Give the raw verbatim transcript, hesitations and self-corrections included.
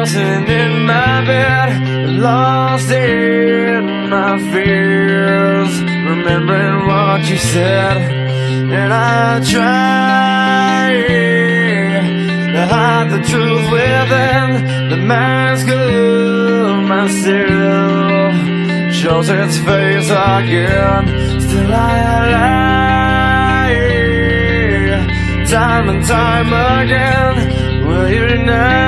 Sitting in my bed, lost in my fears, remembering what you said. And I try to hide the truth within. The mask of myself shows its face again. Still I lie, time and time again. Will you deny